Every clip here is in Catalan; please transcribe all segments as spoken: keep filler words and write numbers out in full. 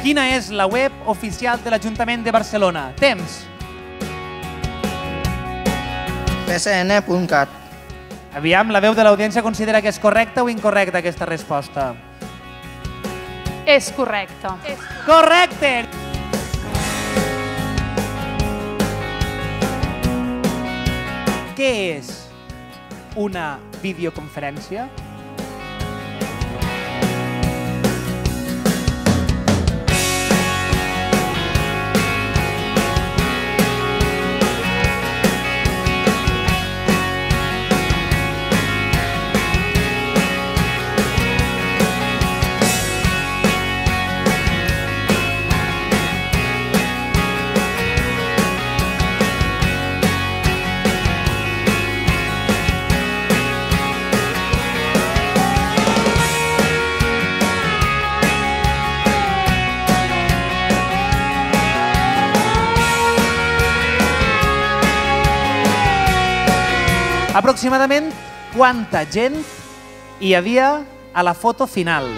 Quina és la web oficial de l'Ajuntament de Barcelona? Temps. P S N punt cat. Aviam, la veu de l'audiència considera que és correcta o incorrecta aquesta resposta? És correcte. Correcte! Què és una videoconferència? Aproximadament quanta gent hi havia a la foto final?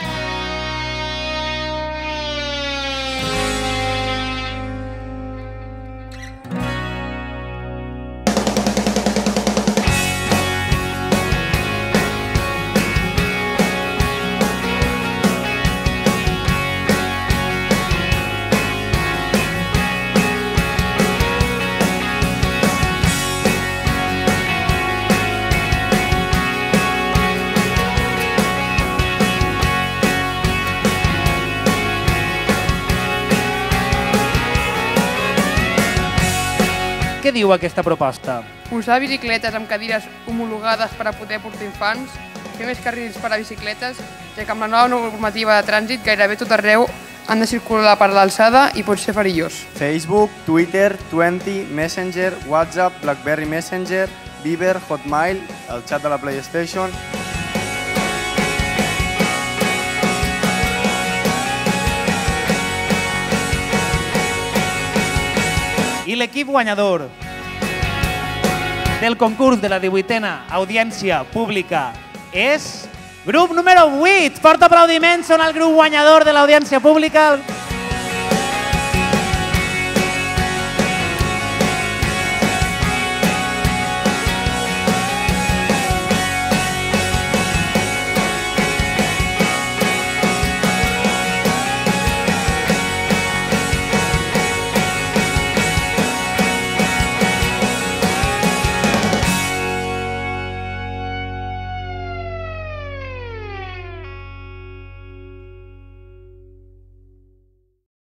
Què diu aquesta proposta? Posar bicicletes amb cadires homologades per a poder portar infants, fer més carrils per a bicicletes, ja que amb la nova normativa de trànsit gairebé tot arreu han de circular per l'alçada i pot ser perillós. Facebook, Twitter, Twenty, Messenger, WhatsApp, BlackBerry Messenger, Viber, Hotmail, el xat de la PlayStation... I l'equip guanyador del concurs de la divuitena audiència pública és grup número vuit. Fort aplaudiment, són el grup guanyador de l'audiència pública.